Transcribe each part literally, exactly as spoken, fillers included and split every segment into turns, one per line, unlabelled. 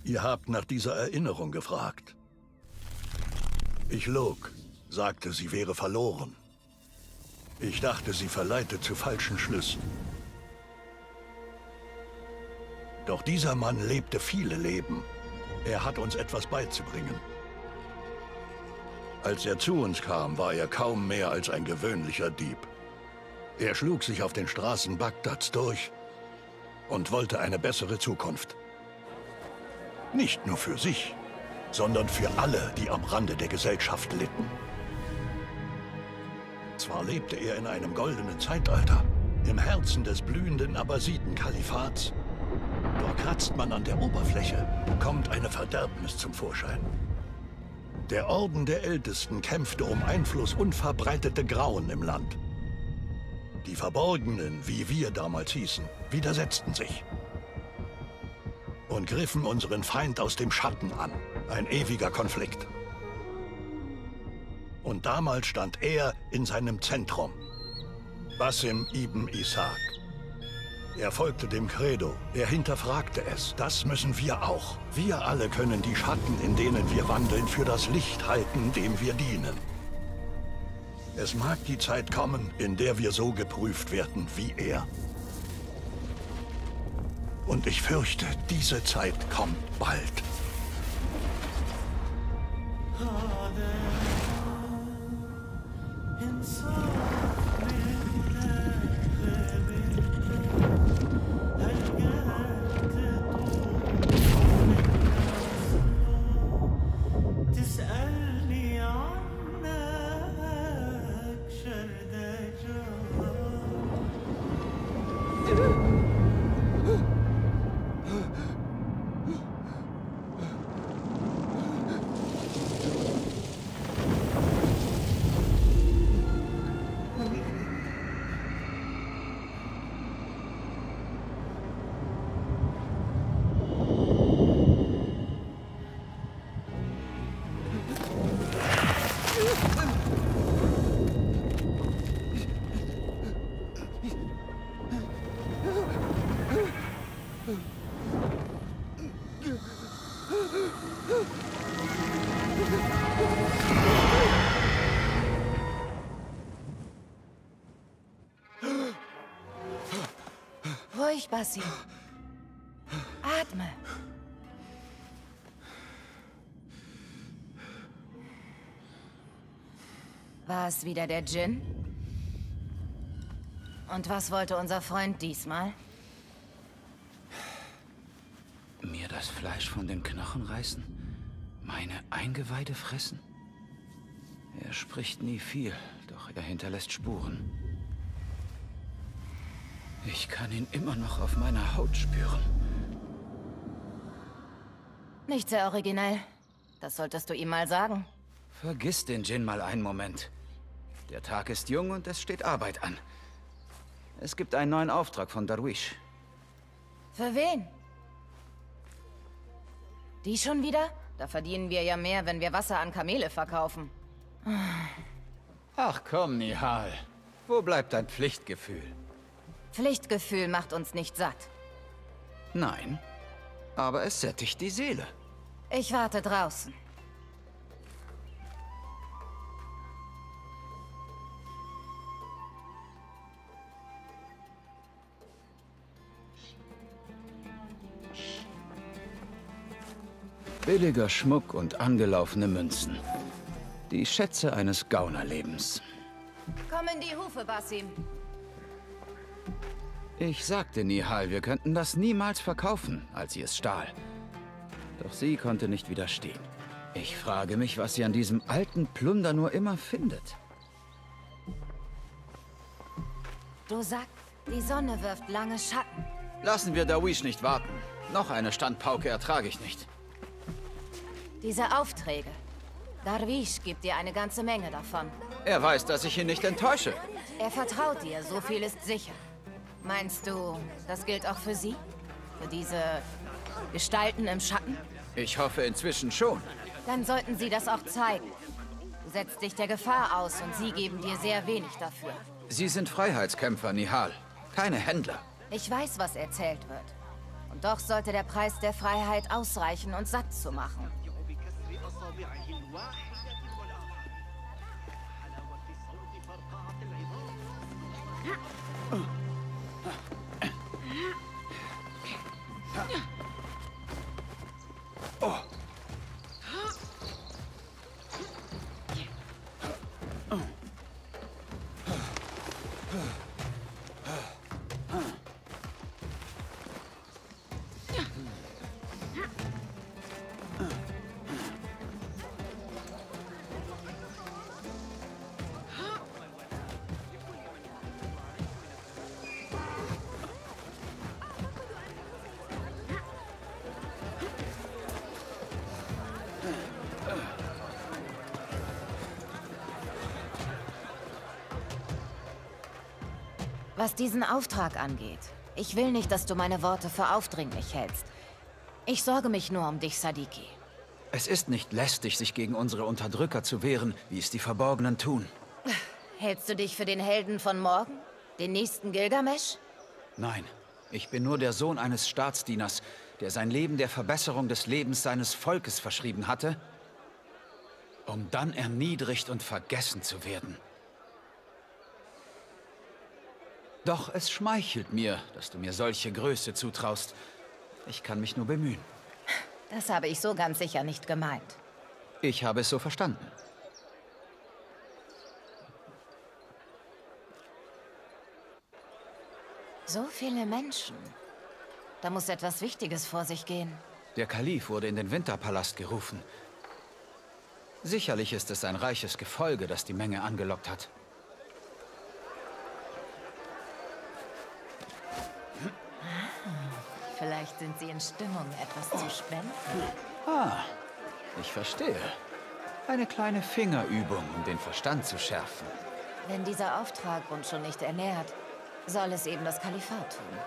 Ihr habt nach dieser Erinnerung gefragt. Ich log, sagte, sie wäre verloren. Ich dachte, sie verleitet zu falschen Schlüssen. Doch dieser Mann lebte viele Leben. Er hat uns etwas beizubringen. Als er zu uns kam, war er kaum mehr als ein gewöhnlicher Dieb. Er schlug sich auf den Straßen Bagdads durch und wollte eine bessere Zukunft. Nicht nur für sich, sondern für alle, die am Rande der Gesellschaft litten. Zwar lebte er in einem goldenen Zeitalter, im Herzen des blühenden Abbasiden-Kalifats, doch kratzt man an der Oberfläche, kommt eine Verderbnis zum Vorschein. Der Orden der Ältesten kämpfte um Einfluss und verbreitete Grauen im Land. Die Verborgenen, wie wir damals hießen, widersetzten sich und griffen unseren Feind aus dem Schatten an. Ein ewiger Konflikt. Und damals stand er in seinem Zentrum, Basim ibn Ishaq. Er folgte dem Credo, er hinterfragte es. Das müssen wir auch. Wir alle können die Schatten, in denen wir wandeln, für das Licht halten, dem wir dienen. Es mag die Zeit kommen, in der wir so geprüft werden wie er. Und ich fürchte, diese Zeit kommt bald.
Ruhig, Basim. Atme. War es wieder der Djinn? Und was wollte unser Freund diesmal?
Mir das Fleisch von den Knochen reißen? Meine Eingeweide fressen? Er spricht nie viel, doch er hinterlässt Spuren. Ich kann ihn immer noch auf meiner Haut spüren.
Nicht sehr originell. Das solltest du ihm mal sagen.
Vergiss den Djinn mal einen Moment. Der Tag ist jung und es steht Arbeit an. Es gibt einen neuen Auftrag von Darwish.
Für wen? Die schon wieder? Da verdienen wir ja mehr, wenn wir Wasser an Kamele verkaufen.
Ach komm, Nihal. Wo bleibt dein Pflichtgefühl?
Pflichtgefühl macht uns nicht satt.
Nein, aber es sättigt die Seele.
Ich warte draußen.
Billiger Schmuck und angelaufene Münzen. Die Schätze eines Gaunerlebens.
Komm in die Hufe, Basim.
Ich sagte Nihal, wir könnten das niemals verkaufen, als sie es stahl. Doch sie konnte nicht widerstehen. Ich frage mich, was sie an diesem alten Plunder nur immer findet.
Du sagst, die Sonne wirft lange Schatten.
Lassen wir Darwish nicht warten. Noch eine Standpauke ertrage ich nicht.
Diese Aufträge. Darwish gibt dir eine ganze Menge davon.
Er weiß, dass ich ihn nicht enttäusche.
Er vertraut dir, so viel ist sicher. Meinst du, das gilt auch für sie? Für diese Gestalten im Schatten?
Ich hoffe inzwischen schon.
Dann sollten sie das auch zeigen. Du setzt dich der Gefahr aus und sie geben dir sehr wenig dafür.
Sie sind Freiheitskämpfer, Nihal. Keine Händler.
Ich weiß, was erzählt wird. Und doch sollte der Preis der Freiheit ausreichen, uns satt zu machen.
Oh.
Was diesen Auftrag angeht, ich will nicht, dass du meine Worte für aufdringlich hältst. Ich sorge mich nur um dich, Sadiki.
Es ist nicht lästig, sich gegen unsere Unterdrücker zu wehren, wie es die Verborgenen tun.
Hältst du dich für den Helden von morgen? Den nächsten Gilgamesch?
Nein, ich bin nur der Sohn eines Staatsdieners, der sein Leben der Verbesserung des Lebens seines Volkes verschrieben hatte, um dann erniedrigt und vergessen zu werden. Doch es schmeichelt mir, dass du mir solche Größe zutraust. Ich kann mich nur bemühen.
Das habe ich so ganz sicher nicht gemeint.
Ich habe es so verstanden.
So viele Menschen. Da muss etwas Wichtiges vor sich gehen.
Der Kalif wurde in den Winterpalast gerufen. Sicherlich ist es ein reiches Gefolge, das die Menge angelockt hat.
Vielleicht sind sie in Stimmung, etwas zu spenden.
Ah, ich verstehe. Eine kleine Fingerübung, um den Verstand zu schärfen.
Wenn dieser Auftrag uns schon nicht ernährt, soll es eben das Kalifat tun.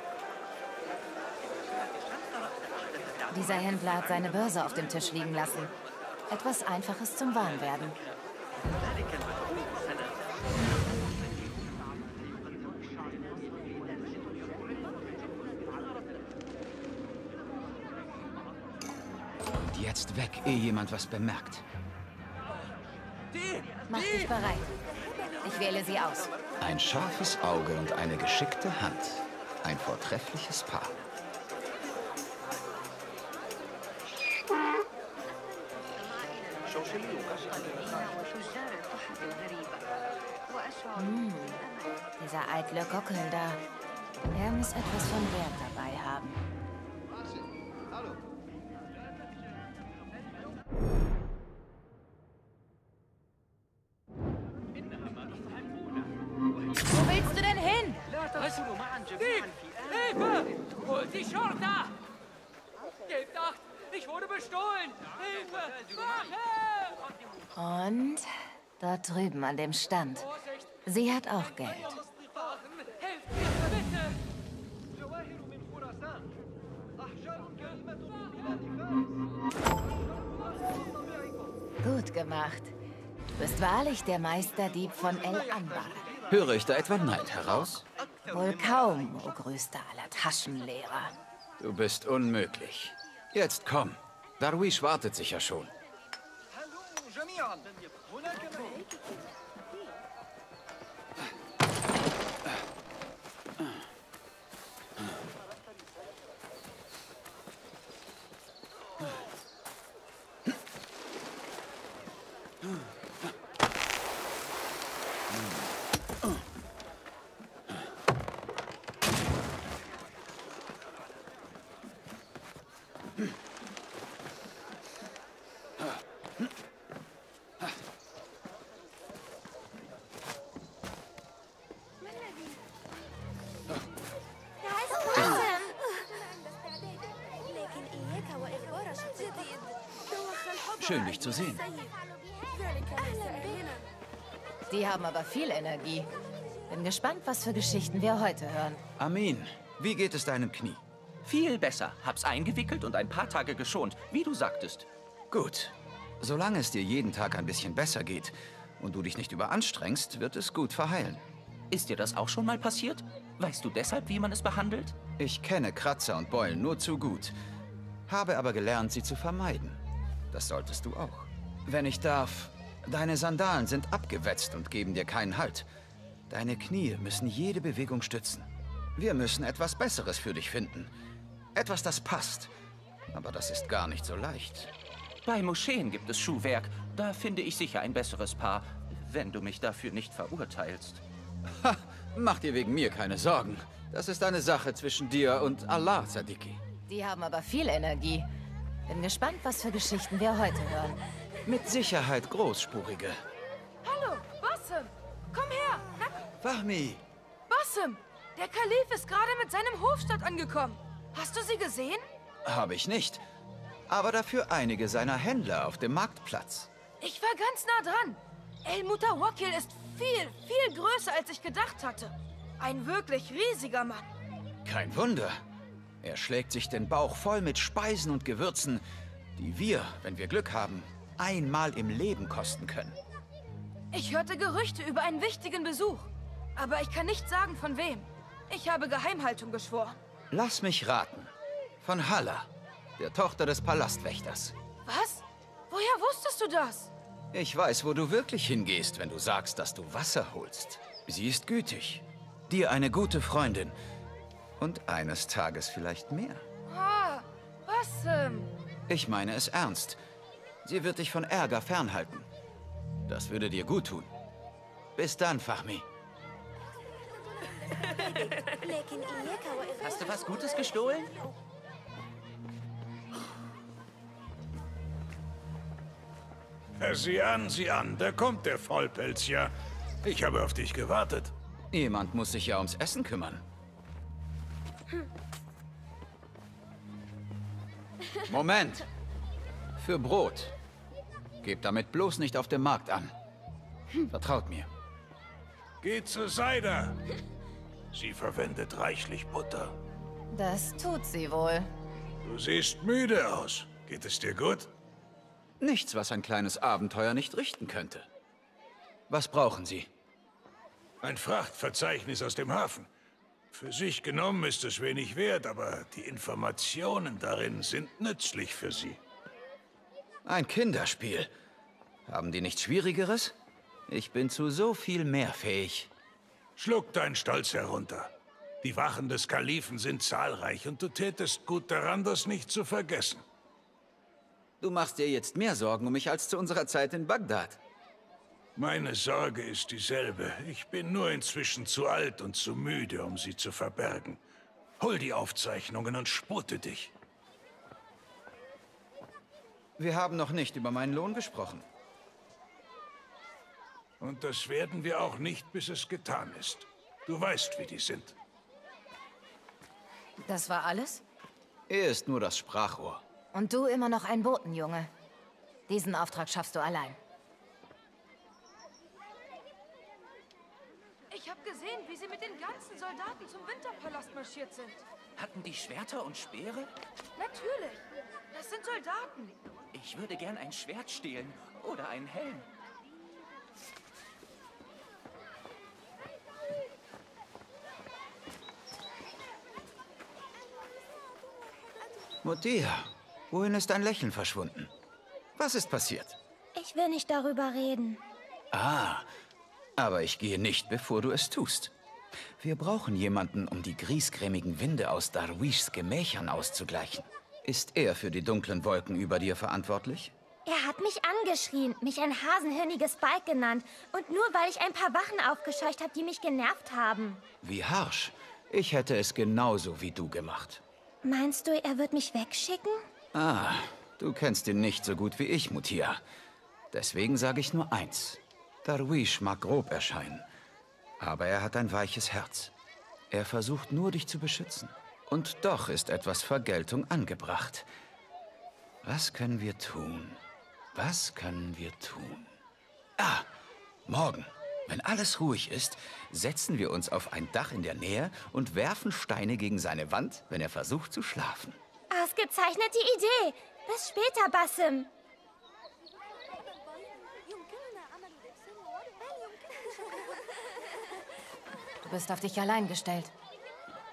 Dieser Händler hat seine Börse auf dem Tisch liegen lassen. Etwas Einfaches zum Warmwerden.
Und jetzt weg, ehe jemand was bemerkt.
Mach dich bereit. Ich wähle sie aus.
Ein scharfes Auge und eine geschickte Hand. Ein vortreffliches Paar.
Hm, dieser eitle Gockel da. Er muss etwas von Wert dabei haben. Wo willst du denn hin?
Dieb! Hilfe! Holt die Schurta! Gebt acht! Ich wurde bestohlen! Hilfe! Wache!
Und dort drüben an dem Stand. Sie hat auch Geld.
Helft mir, bitte!
Gut gemacht. Du bist wahrlich der Meisterdieb von El Anbar.
Höre ich da etwa Neid heraus?
Wohl kaum, o größter aller Taschenlehrer.
Du bist unmöglich. Jetzt komm. Darwish wartet sicher schon. Schön, dich zu sehen.
Die haben aber viel Energie. Bin gespannt, was für Geschichten wir heute hören.
Amin, wie geht es deinem Knie?
Viel besser. Hab's eingewickelt und ein paar Tage geschont, wie du sagtest.
Gut. Solange es dir jeden Tag ein bisschen besser geht und du dich nicht überanstrengst, wird es gut verheilen.
Ist dir das auch schon mal passiert? Weißt du deshalb, wie man es behandelt?
Ich kenne Kratzer und Beulen nur zu gut, habe aber gelernt, sie zu vermeiden. Das solltest du auch. Wenn ich darf, deine Sandalen sind abgewetzt und geben dir keinen Halt. Deine Knie müssen jede Bewegung stützen. Wir müssen etwas Besseres für dich finden. Etwas, das passt. Aber das ist gar nicht so leicht.
Bei Moscheen gibt es Schuhwerk. Da finde ich sicher ein besseres Paar, wenn du mich dafür nicht verurteilst.
Ha, mach dir wegen mir keine Sorgen. Das ist eine Sache zwischen dir und Allah, Sadiki.
Die haben aber viel Energie. Bin gespannt, was für Geschichten wir heute hören.
Mit Sicherheit großspurige.
Hallo, Bassem! Komm her! Na,
Fahmi!
Bassem! Der Kalif ist gerade mit seinem Hofstaat angekommen. Hast du sie gesehen?
Habe ich nicht. Aber dafür einige seiner Händler auf dem Marktplatz.
Ich war ganz nah dran. El Mutawakkil ist viel, viel größer, als ich gedacht hatte. Ein wirklich riesiger Mann.
Kein Wunder. Er schlägt sich den Bauch voll mit Speisen und Gewürzen, die wir, wenn wir Glück haben, einmal im Leben kosten können.
Ich hörte Gerüchte über einen wichtigen Besuch. Aber ich kann nicht sagen, von wem. Ich habe Geheimhaltung geschworen.
Lass mich raten. Von Hala, der Tochter des Palastwächters.
Was? Woher wusstest du das?
Ich weiß, wo du wirklich hingehst, wenn du sagst, dass du Wasser holst. Sie ist gütig. Dir eine gute Freundin. Und eines Tages vielleicht mehr.
Ah, Bassem.
Ich meine es ernst. Sie wird dich von Ärger fernhalten. Das würde dir gut tun. Bis dann, Fahmi.
Hast du was Gutes gestohlen?
Sieh an, sieh an, da kommt der Vollpelz ja. Ich habe auf dich gewartet.
Jemand muss sich ja ums Essen kümmern. Moment. Für Brot. Gebt damit bloß nicht auf dem Markt an. Vertraut mir.
Geh zu Saida. Sie verwendet reichlich Butter.
Das tut sie wohl.
Du siehst müde aus. Geht es dir gut?
Nichts, was ein kleines Abenteuer nicht richten könnte. Was brauchen Sie?
Ein Frachtverzeichnis aus dem Hafen. Für sich genommen ist es wenig wert, aber die Informationen darin sind nützlich für Sie.
Ein Kinderspiel. Haben die nichts Schwierigeres? Ich bin zu so viel mehr fähig.
Schluck deinen Stolz herunter. Die Wachen des Kalifen sind zahlreich und du tätest gut daran, das nicht zu vergessen.
Du machst dir jetzt mehr Sorgen um mich als zu unserer Zeit in Bagdad.
Meine Sorge ist dieselbe. Ich bin nur inzwischen zu alt und zu müde, um sie zu verbergen. Hol die Aufzeichnungen und spute dich.
Wir haben noch nicht über meinen Lohn gesprochen.
Und das werden wir auch nicht, bis es getan ist. Du weißt, wie die sind.
Das war alles?
Er ist nur das Sprachrohr.
Und du immer noch ein Botenjunge. Diesen Auftrag schaffst du allein.
Ich habe gesehen, wie sie mit den ganzen Soldaten zum Winterpalast marschiert sind.
Hatten die Schwerter und Speere?
Natürlich. Das sind Soldaten.
Ich würde gern ein Schwert stehlen oder einen Helm.
Mutia, wohin ist dein Lächeln verschwunden? Was ist passiert?
Ich will nicht darüber reden.
Ah, aber ich gehe nicht, bevor du es tust. Wir brauchen jemanden, um die griesgrämigen Winde aus Darwish Gemächern auszugleichen. Ist er für die dunklen Wolken über dir verantwortlich?
Er hat mich angeschrien, mich ein hasenhirniges Balk genannt. Und nur weil ich ein paar Wachen aufgescheucht habe, die mich genervt haben.
Wie harsch. Ich hätte es genauso wie du gemacht.
Meinst du, er wird mich wegschicken?
Ah, du kennst ihn nicht so gut wie ich, Mutia. Deswegen sage ich nur eins. Darwish mag grob erscheinen, aber er hat ein weiches Herz. Er versucht nur, dich zu beschützen. Und doch ist etwas Vergeltung angebracht. Was können wir tun? Was können wir tun? Ah, morgen, wenn alles ruhig ist, setzen wir uns auf ein Dach in der Nähe und werfen Steine gegen seine Wand, wenn er versucht zu schlafen.
Ausgezeichnete Idee. Bis später, Bassem.
Du bist auf dich allein gestellt.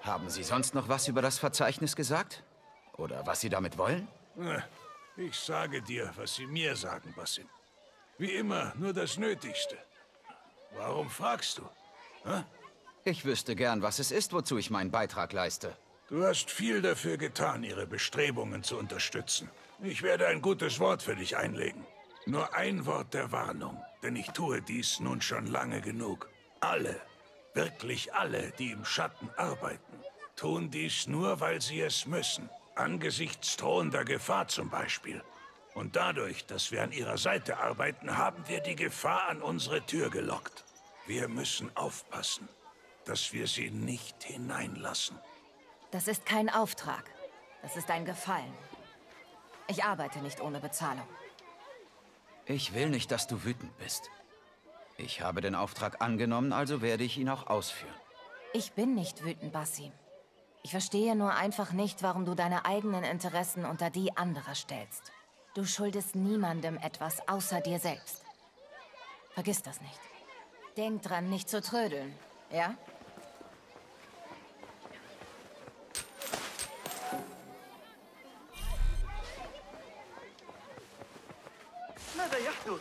Haben Sie sonst noch was über das Verzeichnis gesagt? Oder was Sie damit wollen?
Ich sage dir, was sie mir sagen, Basim. Wie immer, nur das Nötigste. Warum fragst du? Hä?
Ich wüsste gern, was es ist, wozu ich meinen Beitrag leiste.
Du hast viel dafür getan, ihre Bestrebungen zu unterstützen. Ich werde ein gutes Wort für dich einlegen. Nur ein Wort der Warnung, denn ich tue dies nun schon lange genug. Alle, wirklich alle, die im Schatten arbeiten, tun dies nur, weil sie es müssen. Angesichts drohender Gefahr zum Beispiel. Und dadurch, dass wir an ihrer Seite arbeiten, haben wir die Gefahr an unsere Tür gelockt. Wir müssen aufpassen, dass wir sie nicht hineinlassen.
Das ist kein Auftrag. Das ist ein Gefallen. Ich arbeite nicht ohne Bezahlung.
Ich will nicht, dass du wütend bist. Ich habe den Auftrag angenommen, also werde ich ihn auch ausführen.
Ich bin nicht wütend, Basim. Ich verstehe nur einfach nicht, warum du deine eigenen Interessen unter die anderer stellst. Du schuldest niemandem etwas außer dir selbst. Vergiss das nicht. Denk dran, nicht zu trödeln, ja?
ماذا يحدث؟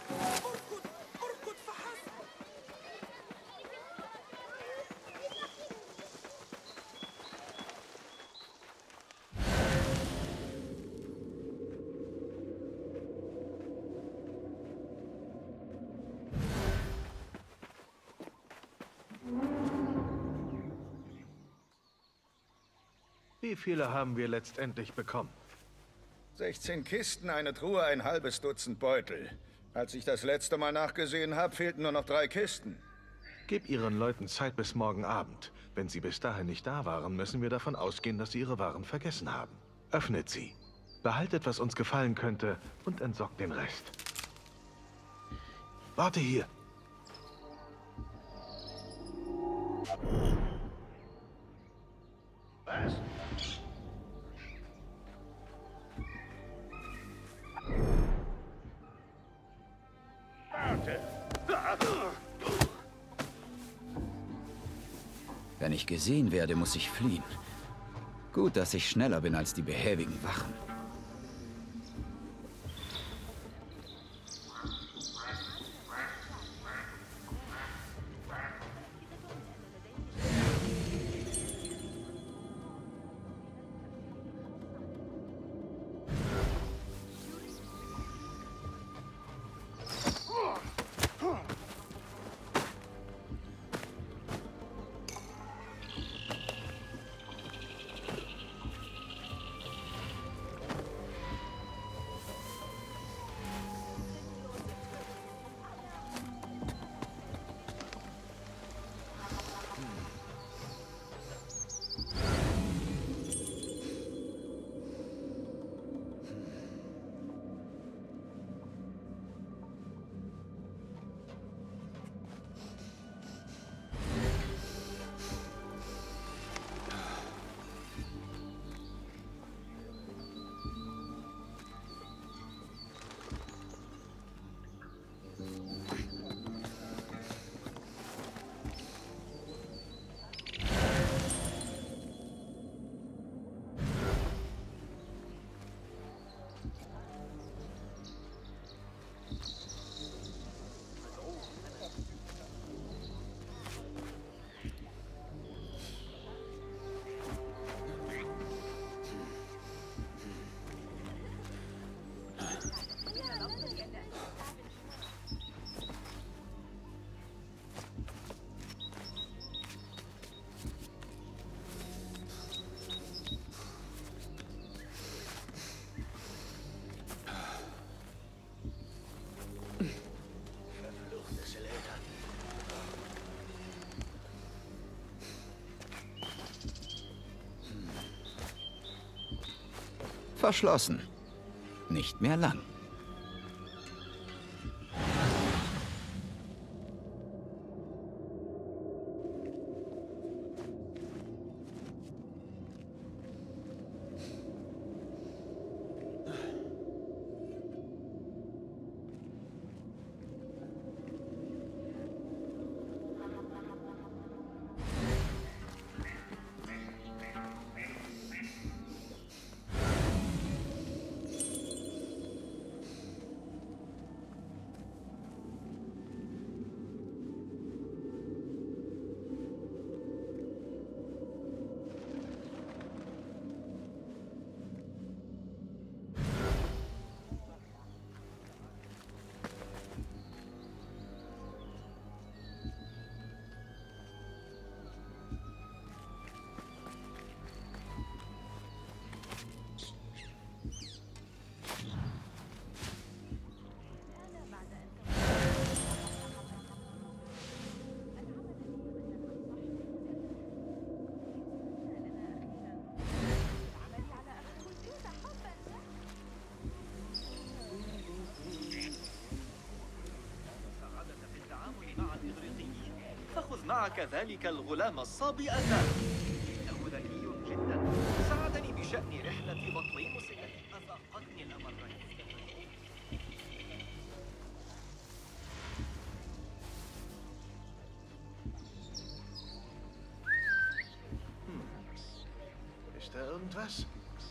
Wie viele haben wir letztendlich bekommen?
sechzehn Kisten, eine Truhe, ein halbes Dutzend Beutel. Als ich das letzte Mal nachgesehen habe, fehlten nur noch drei Kisten.
Gib Ihren Leuten Zeit bis morgen Abend. Wenn sie bis dahin nicht da waren, müssen wir davon ausgehen, dass sie ihre Waren vergessen haben. Öffnet sie. Behaltet, was uns gefallen könnte, und entsorgt den Rest. Warte hier.
Was? Warte!
Wenn ich gesehen werde, muss ich fliehen. Gut, dass ich schneller bin als die behäbigen Wachen. Verschlossen. Nicht mehr lang.
ومع كذلك الغلام الصبي أتاه. إنه ذكي جدا. ساعدني بشأن رحلة بطليموس التي أذاقتني الأمرين.
Ist da irgendwas?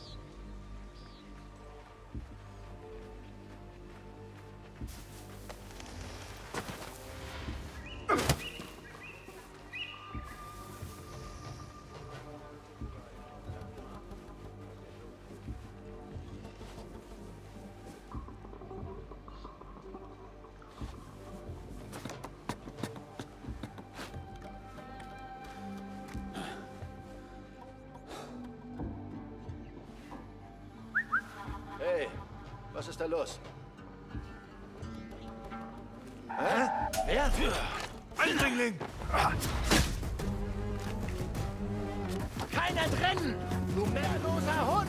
Hey, was ist da los? Hä? Wer?
Eindringling!
Kein Entrennen! Du mehrloser Hund!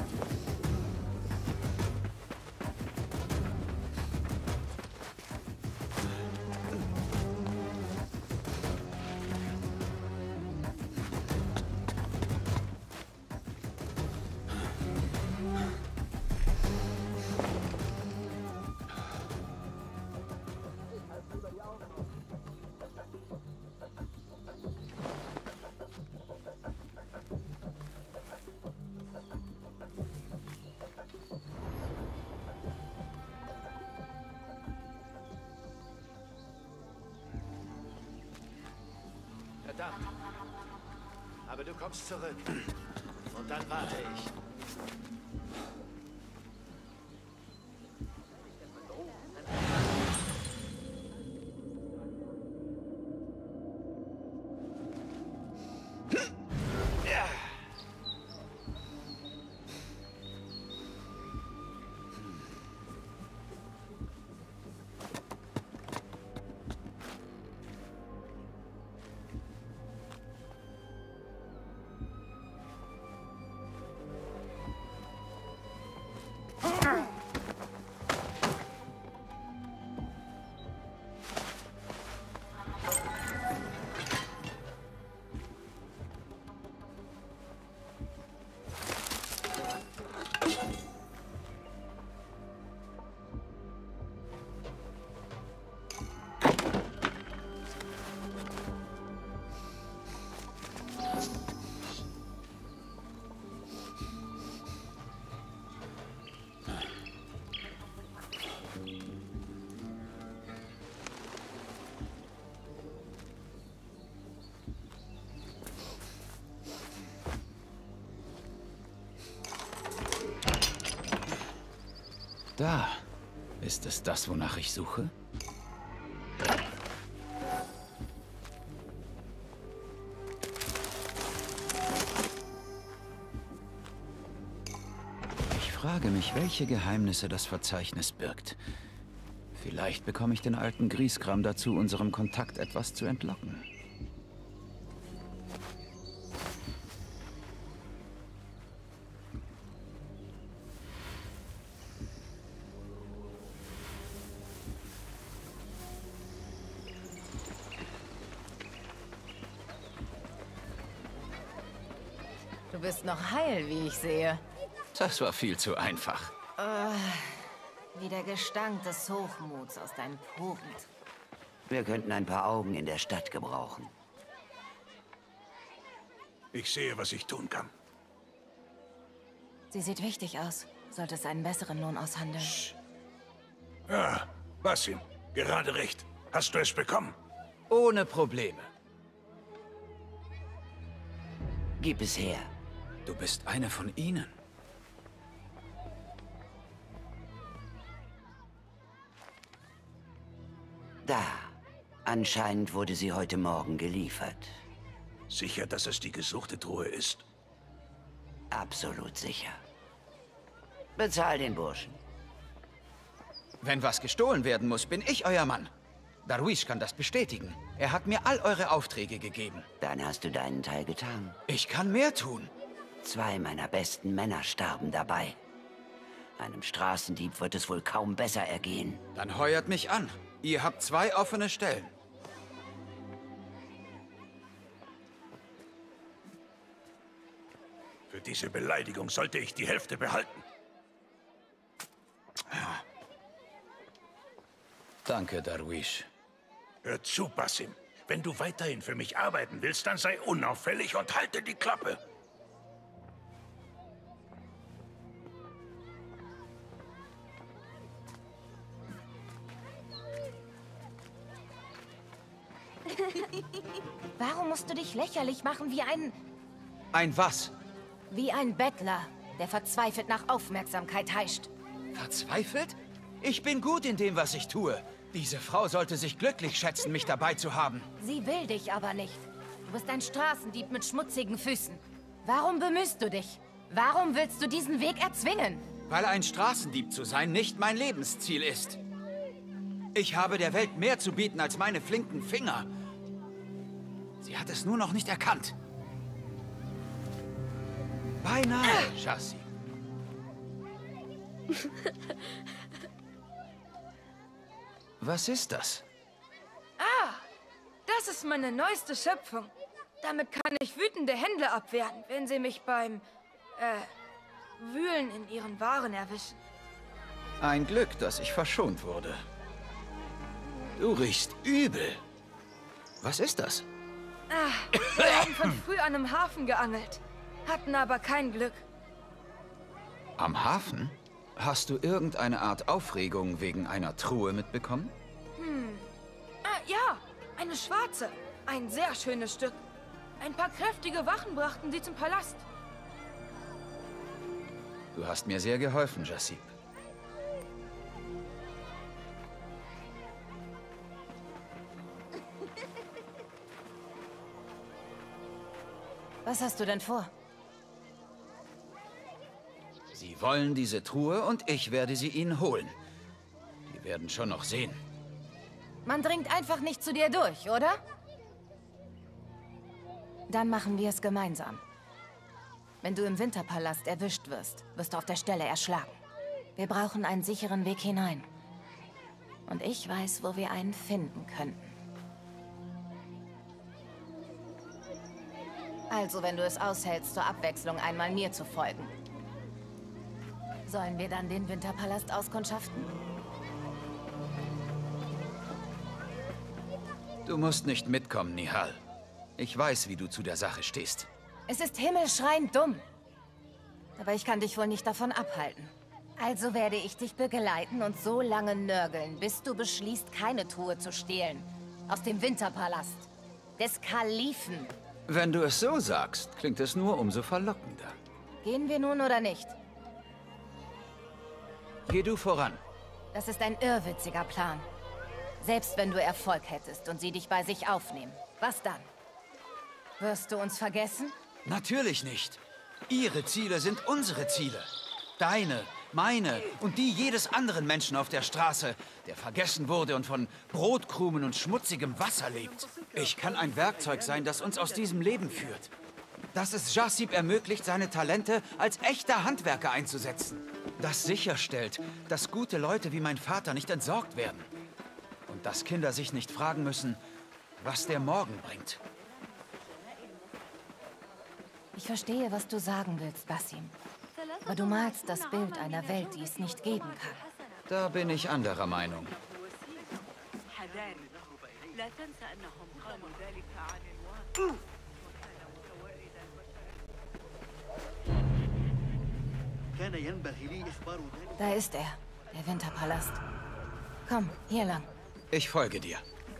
Verdammt. Aber du kommst zurück. Und dann warte ich.
Da. Ist es das, wonach ich suche? Ich frage mich, welche Geheimnisse das Verzeichnis birgt. Vielleicht bekomme ich den alten Grieskram dazu, unserem Kontakt etwas zu entlocken.
Du bist noch heil, wie ich sehe.
Das war viel zu einfach.
Uh, wie der Gestank des Hochmuts aus deinen Poren.
Wir könnten ein paar Augen in der Stadt gebrauchen.
Ich sehe, was ich tun kann.
Sie sieht wichtig aus. Solltest einen besseren Lohn aushandeln.
Ja, Basim, gerade recht. Hast du es bekommen?
Ohne Probleme.
Gib es her.
Du bist eine von ihnen.
Da. Anscheinend wurde sie heute Morgen geliefert.
Sicher, dass es die gesuchte Truhe ist?
Absolut sicher. Bezahl den Burschen.
Wenn was gestohlen werden muss, bin ich euer Mann. Darwish kann das bestätigen. Er hat mir all eure Aufträge gegeben.
Dann hast du deinen Teil getan.
Ich kann mehr tun.
Zwei meiner besten Männer starben dabei. Einem Straßendieb wird es wohl kaum besser ergehen.
Dann heuert mich an. Ihr habt zwei offene Stellen.
diese Beleidigung sollte ich die Hälfte behalten.
Danke, Darwish.
Hör zu, Basim. Wenn du weiterhin für mich arbeiten willst, dann sei unauffällig und halte die Klappe.
Warum musst du dich lächerlich machen wie ein...
Ein was?
Wie ein Bettler, der verzweifelt nach Aufmerksamkeit heischt.
Verzweifelt? Ich bin gut in dem, was ich tue. Diese Frau sollte sich glücklich schätzen, mich dabei zu haben.
Sie will dich aber nicht. Du bist ein Straßendieb mit schmutzigen Füßen. Warum bemühst du dich? Warum willst du diesen Weg erzwingen?
Weil ein Straßendieb zu sein nicht mein Lebensziel ist. Ich habe der Welt mehr zu bieten als meine flinken Finger. Sie hat es nur noch nicht erkannt. Beinahe, Jassi. Was ist das?
Ah, das ist meine neueste Schöpfung. Damit kann ich wütende Händler abwehren, wenn sie mich beim, äh, Wühlen in ihren Waren erwischen.
Ein Glück, dass ich verschont wurde. Du riechst übel. Was ist das?
Ah, wir haben von früh an im Hafen geangelt, hatten aber kein Glück.
Am Hafen? Hast du irgendeine Art Aufregung wegen einer Truhe mitbekommen?
Hm. Ah, ja, eine schwarze. Ein sehr schönes Stück. Ein paar kräftige Wachen brachten sie zum Palast.
Du hast mir sehr geholfen, Jasib.
Was hast du denn vor?
Sie wollen diese Truhe und ich werde sie ihnen holen. Die werden schon noch sehen.
Man dringt einfach nicht zu dir durch, oder? Dann machen wir es gemeinsam. Wenn du im Winterpalast erwischt wirst, wirst du auf der Stelle erschlagen. Wir brauchen einen sicheren Weg hinein. Und ich weiß, wo wir einen finden könnten. Also, wenn du es aushältst, zur Abwechslung einmal mir zu folgen. Sollen wir dann den Winterpalast auskundschaften?
Du musst nicht mitkommen, Nihal. Ich weiß, wie du zu der Sache stehst.
Es ist himmelschreiend dumm. Aber ich kann dich wohl nicht davon abhalten. Also werde ich dich begleiten und so lange nörgeln, bis du beschließt, keine Truhe zu stehlen. Aus dem Winterpalast. Des Kalifen.
Wenn du es so sagst, klingt es nur umso verlockender.
Gehen wir nun oder nicht?
Geh du voran.
Das ist ein irrwitziger Plan. Selbst wenn du Erfolg hättest und sie dich bei sich aufnehmen. Was dann? Wirst du uns vergessen?
Natürlich nicht. Ihre Ziele sind unsere Ziele. Deine, meine und die jedes anderen Menschen auf der Straße, der vergessen wurde und von Brotkrumen und schmutzigem Wasser lebt. Ich kann ein Werkzeug sein, das uns aus diesem Leben führt. Das es Jasib ermöglicht, seine Talente als echter Handwerker einzusetzen. Das sicherstellt, dass gute Leute wie mein Vater nicht entsorgt werden. Und dass Kinder sich nicht fragen müssen, was der Morgen bringt.
Ich verstehe, was du sagen willst, Basim. Aber du malst das Bild einer Welt, die es nicht geben kann.
Da bin ich anderer Meinung.
Da ist er, der Winterpalast. Komm, hier lang.
Ich folge dir.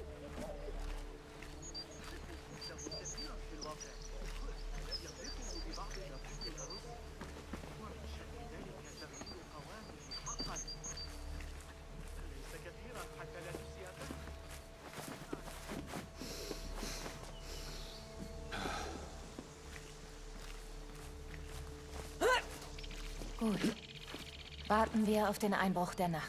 Gut. Warten wir auf den Einbruch der Nacht.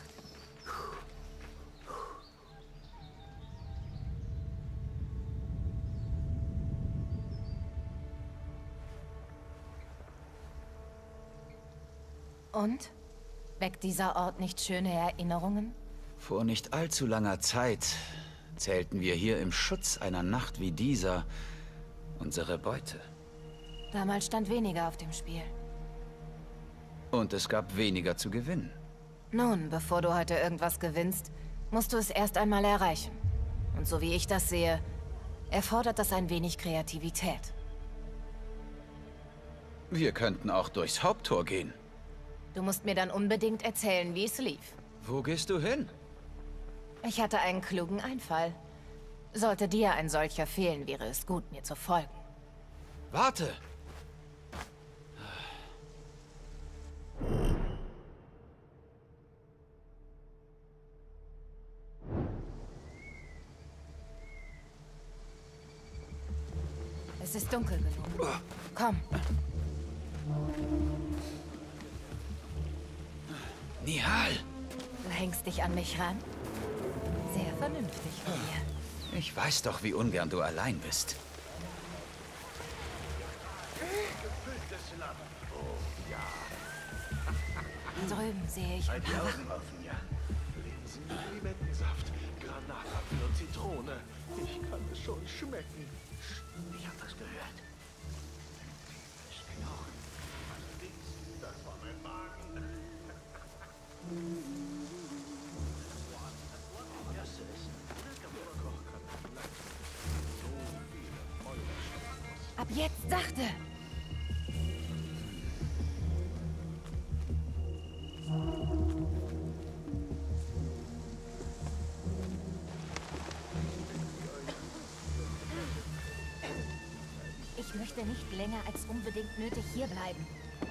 Und? Weckt dieser Ort nicht schöne Erinnerungen?
Vor nicht allzu langer Zeit zählten wir hier im Schutz einer Nacht wie dieser unsere Beute.
Damals stand weniger auf dem Spiel.
Und es gab weniger zu gewinnen.
Nun, bevor du heute irgendwas gewinnst, musst du es erst einmal erreichen. Und so wie ich das sehe, erfordert das ein wenig Kreativität.
Wir könnten auch durchs Haupttor gehen.
Du musst mir dann unbedingt erzählen, wie es lief.
Wo gehst du hin?
Ich hatte einen klugen Einfall. Sollte dir ein solcher fehlen, wäre es gut, mir zu folgen.
Warte!
Es ist dunkel genug. Komm.
Nihal!
Du hängst dich an mich ran? Sehr vernünftig von dir.
Ich weiß doch, wie ungern du allein bist.
Gefülltes Land. Oh, ja.
Drüben sehe ich ein
Die
paar
Augen offen, ja. Linsen, Limettensaft, Granatapfel und Zitrone. Ich kann es schon schmecken. Ich hab was gehört. Knochen. Das war mein Magen.
Ab jetzt sachte! Ich möchte nicht länger als unbedingt nötig hierbleiben.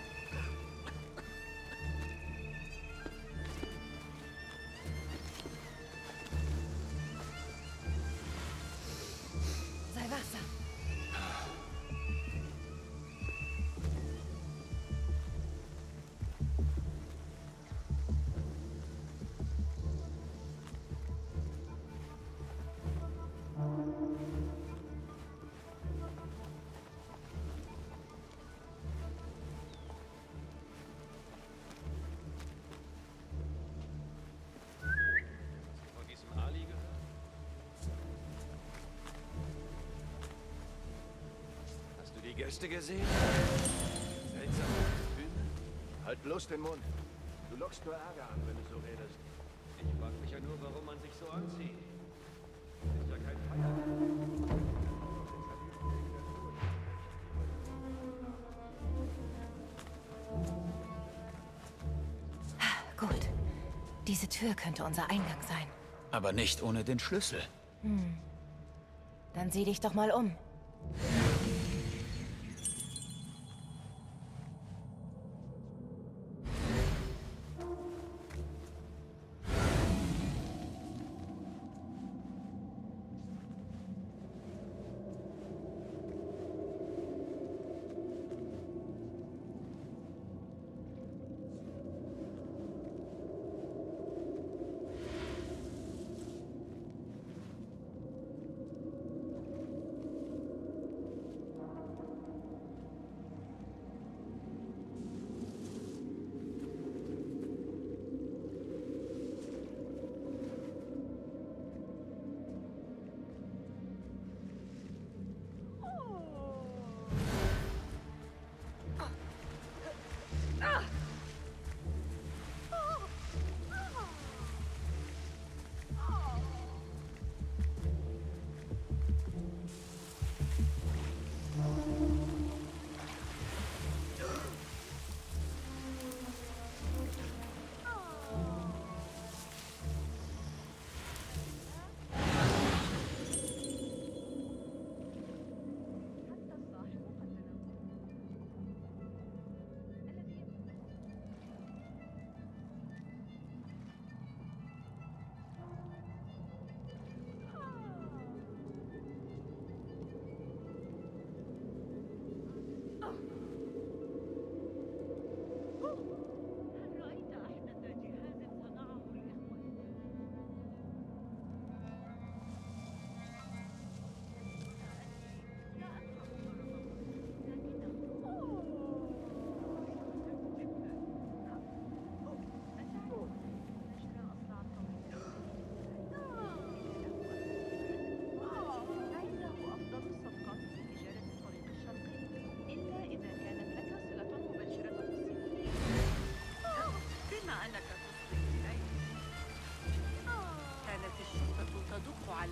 Sei wachsam.
Gäste gesehen? Seltsame Kostüme? Halt bloß den Mund. Du lockst nur Ärger an, wenn du so redest. Ich frag mich ja nur, warum man sich so anzieht. Ist ja kein Feiertag.
Gut. Diese Tür könnte unser Eingang sein.
Aber nicht ohne den Schlüssel.
Hm. Dann sieh dich doch mal um.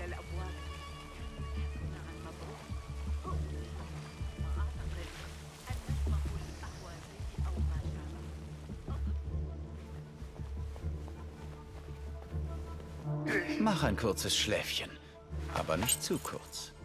Mach ein kurzes Schläfchen, aber nicht zu kurz.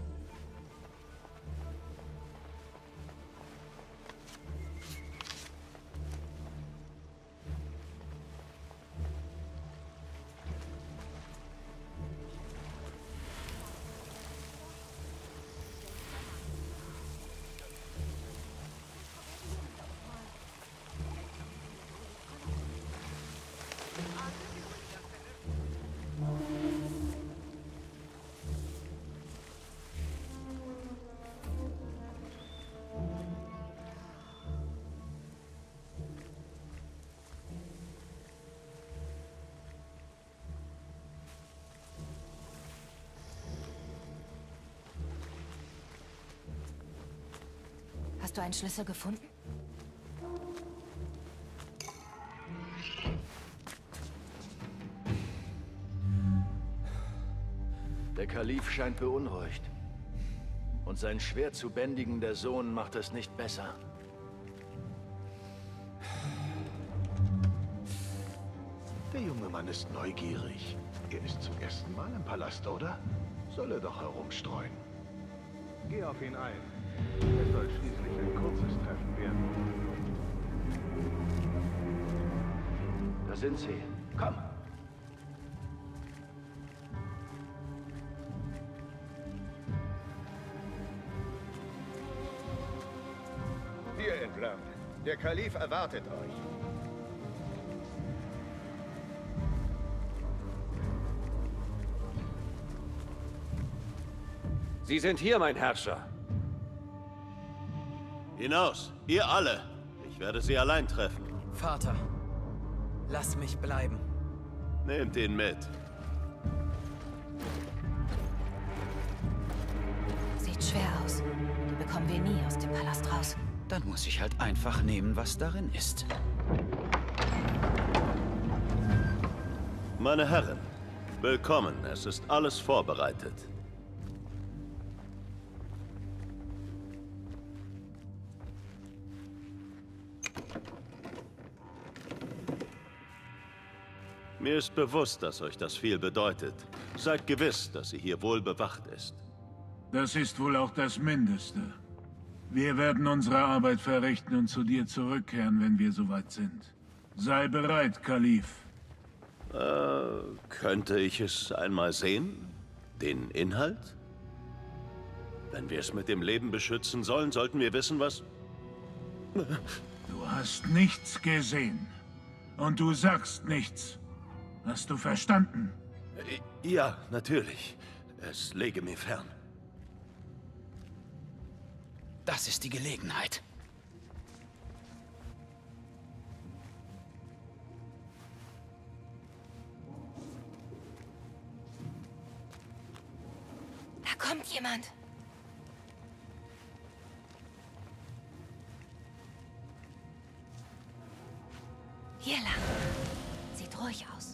Hast du einen Schlüssel gefunden?
Der Kalif scheint beunruhigt. Und sein schwer zu bändigender Sohn macht es nicht besser.
Der junge Mann ist neugierig. Er ist zum ersten Mal im Palast, oder? Soll er doch herumstreuen. Geh auf ihn ein. Es soll schließlich ein kurzes Treffen werden.
Da sind sie. Komm!
Hier entlang. Der Kalif erwartet euch.
Sie sind hier, mein Herrscher.
Hinaus, ihr alle. Ich werde sie allein treffen.
Vater, lass mich bleiben.
Nehmt ihn mit.
Sieht schwer aus. Die bekommen wir nie aus dem Palast raus.
Dann muss ich halt einfach nehmen, was darin ist.
Meine Herren, willkommen. Es ist alles vorbereitet. Mir ist bewusst, dass euch das viel bedeutet. Seid gewiss, dass sie hier wohl bewacht ist.
Das ist wohl auch das Mindeste. Wir werden unsere Arbeit verrichten und zu dir zurückkehren, wenn wir soweit sind. Sei bereit, Kalif.
Äh, könnte ich es einmal sehen? Den Inhalt? Wenn wir es mit dem Leben beschützen sollen, sollten wir wissen, was...
Du hast nichts gesehen. Und du sagst nichts. Hast du verstanden?
Ja, natürlich. Es läge mir fern.
Das ist die Gelegenheit.
Da kommt jemand. Hier lang. Sieht ruhig aus.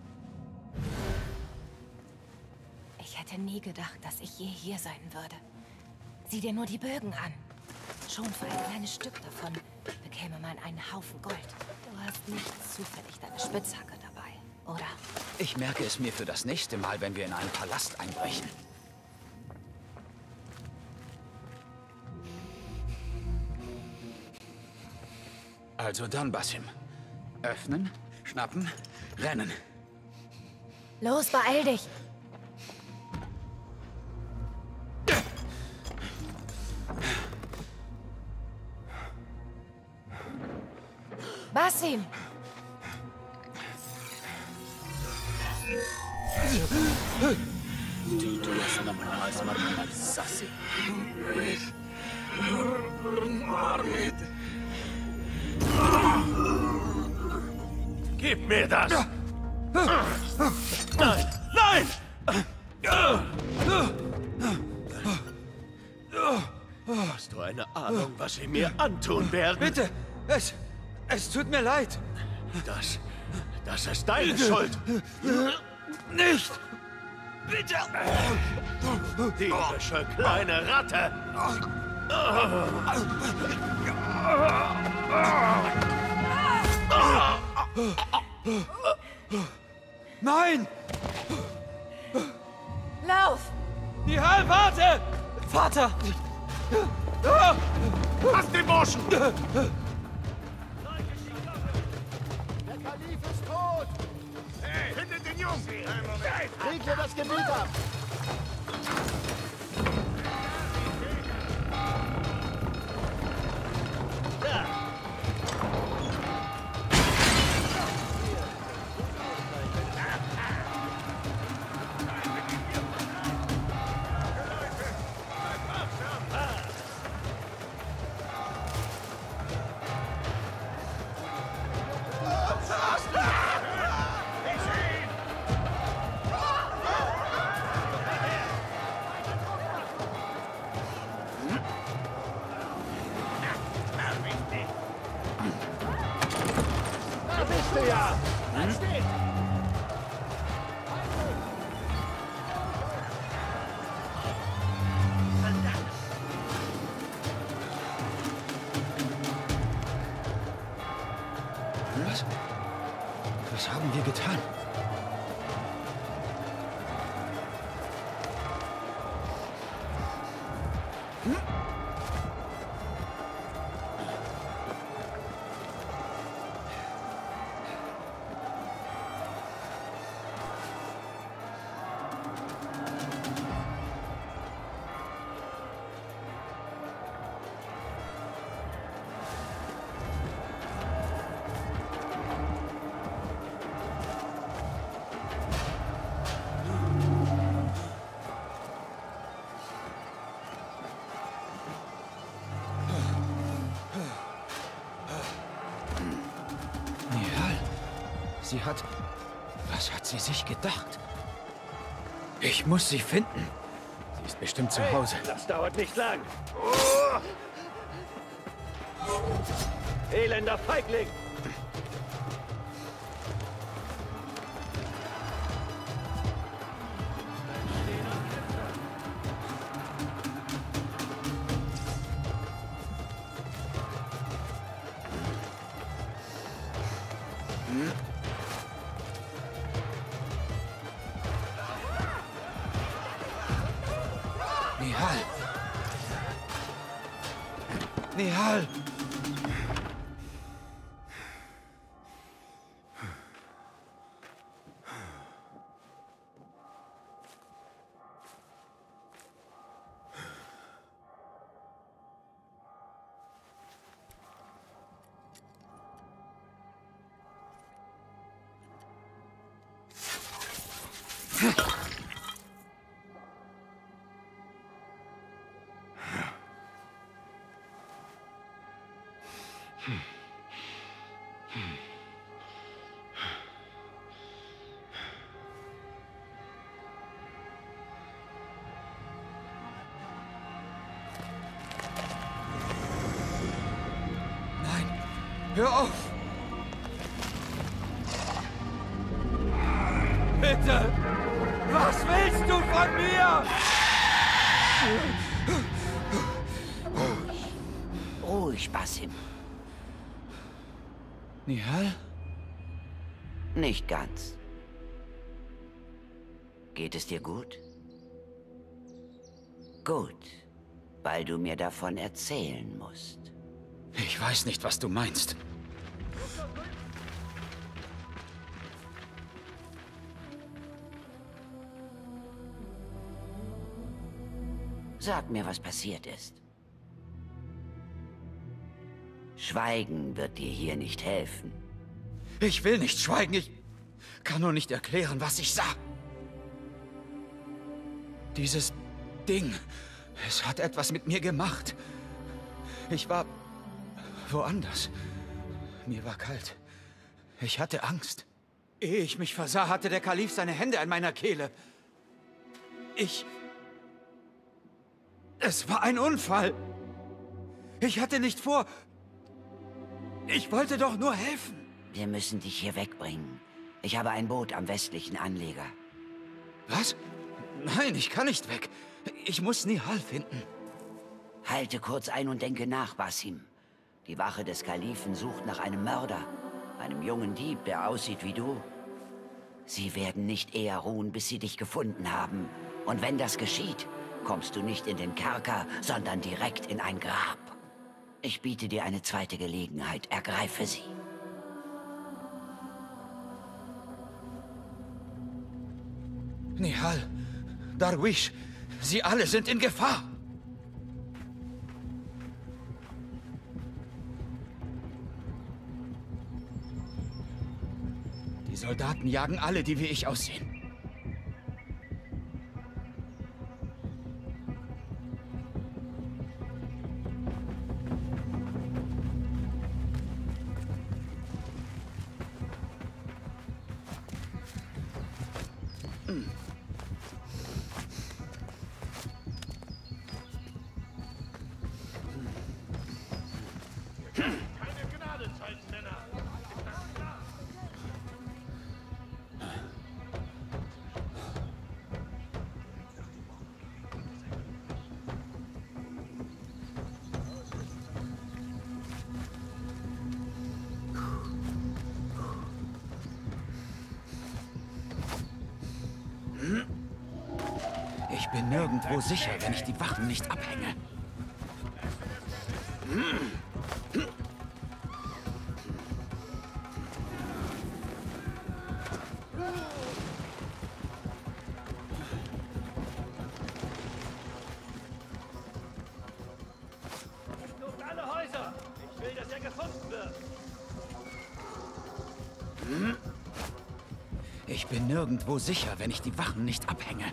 Ich hätte nie gedacht, dass ich je hier sein würde. Sieh dir nur die Bögen an. Schon für ein kleines Stück davon bekäme man einen Haufen Gold. Du hast nicht zufällig deine Spitzhacke dabei, oder?
Ich merke es mir für das nächste Mal, wenn wir in einen Palast einbrechen. Also dann, Basim. Öffnen, schnappen, rennen.
Los, beeil dich! Basim!
Gib mir das! Nein! Nein! Hast du eine Ahnung, was sie mir antun werden?
Bitte! Es... es tut mir leid!
Das... das ist deine Schuld!
Nicht!
Bitte! Dierische kleine Ratte!
Nein!
Lauf!
Nihal, warte! Vater!
Lass den Burschen!
Der Kalif ist tot!
Hey, findet den Jungen!
Krieg ihr das Gebiet ab! Da bist du ja! Bleib stehen!
Was? Was haben wir getan? Hm? Sie hat... Was hat sie sich gedacht? Ich muss sie finden. Sie ist bestimmt zu Hause.
Hey, das dauert nicht lang. Elender Feigling!
Nihal! Nihal! Nein, hör auf!
Bitte! Was willst du von mir?
Ruhig, Basim.
Nihal?
Nicht ganz. Geht es dir gut? Gut, weil du mir davon erzählen musst.
Ich weiß nicht, was du meinst.
Sag mir, was passiert ist. Schweigen wird dir hier nicht helfen.
Ich will nicht schweigen, ich kann nur nicht erklären, was ich sah. Dieses Ding, es hat etwas mit mir gemacht. Ich war woanders. Mir war kalt. Ich hatte Angst. Ehe ich mich versah, hatte der Kalif seine Hände an meiner Kehle. Ich... Es war ein Unfall. Ich hatte nicht vor... Ich wollte doch nur helfen.
Wir müssen dich hier wegbringen. Ich habe ein Boot am westlichen Anleger.
Was? Nein, ich kann nicht weg. Ich muss Nihal finden.
Halte kurz ein und denke nach, Basim. Die Wache des Kalifen sucht nach einem Mörder. Einem jungen Dieb, der aussieht wie du. Sie werden nicht eher ruhen, bis sie dich gefunden haben. Und wenn das geschieht, kommst du nicht in den Kerker, sondern direkt in ein Grab. Ich biete dir eine zweite Gelegenheit. Ergreife sie.
Nihal, Darwish, sie alle sind in Gefahr. Die Soldaten jagen alle, die wie ich aussehen. Ich bin nirgendwo sicher, wenn ich die Wachen nicht abhänge.
Sucht alle Häuser! Ich will, dass er gefunden wird!
Ich bin nirgendwo sicher, wenn ich die Wachen nicht abhänge.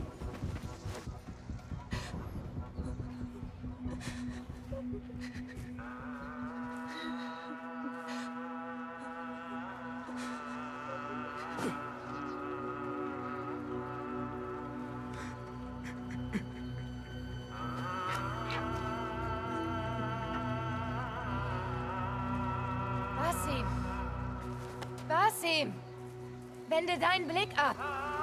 Basim! Basim! Wende deinen Blick ab!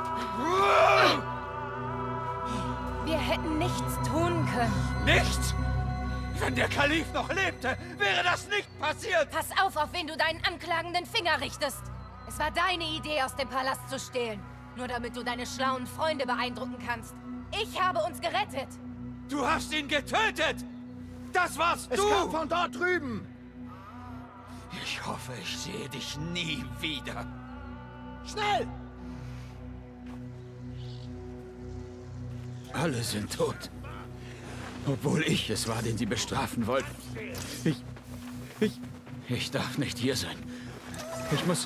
Wir hätten nichts tun können.
Nichts? Wenn der Kalif noch lebte, wäre das nicht passiert!
Pass auf, auf wen du deinen anklagenden Finger richtest! Es war deine Idee, aus dem Palast zu stehlen. Nur damit du deine schlauen Freunde beeindrucken kannst. Ich habe uns gerettet!
Du hast ihn getötet! Das warst
Es
du!
kam von dort drüben!
Ich hoffe, ich sehe dich nie wieder.
Schnell!
Alle sind tot. Obwohl ich es war, den sie bestrafen wollten. Ich... Ich... Ich darf nicht hier sein. Ich muss...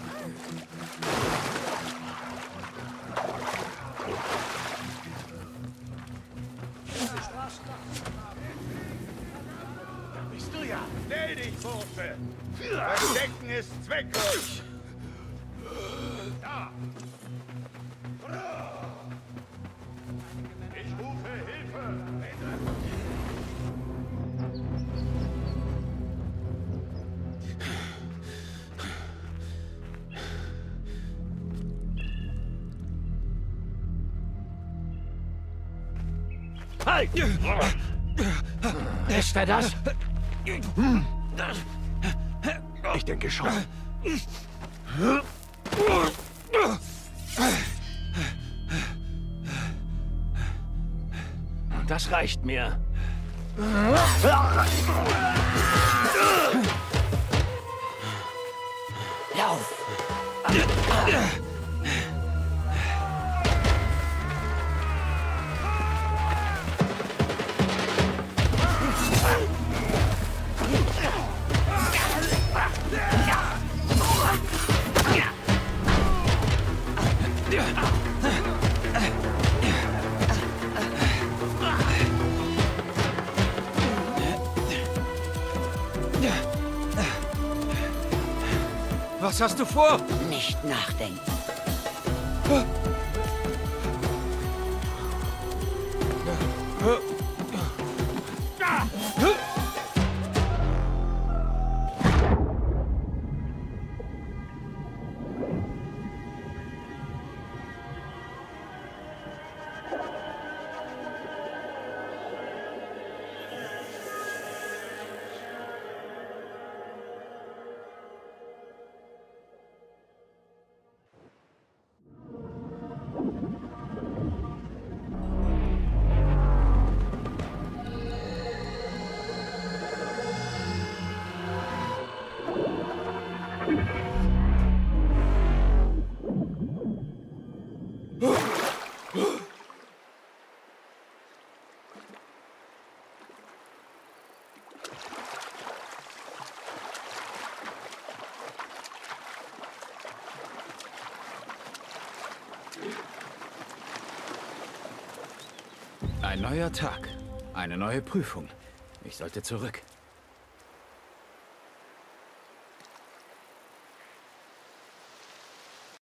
Da bist du ja. Stell dich, Bursche! Verstecken ist zwecklos! Da! Ich rufe Hilfe!
Halt!
Ist er das? Ich denke schon.
Das reicht mir.
Lauf!
Was hast du vor?
Nicht nachdenken.
neuer Tag. Eine neue Prüfung. Ich sollte zurück.